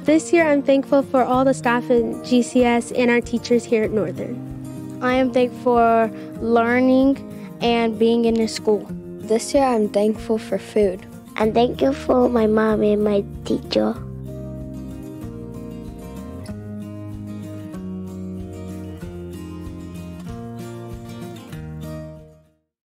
This year, I'm thankful for all the staff in GCS and our teachers here at Northern. I am thankful for learning and being in the school. This year, I'm thankful for food. I'm thankful for my mom and my teacher.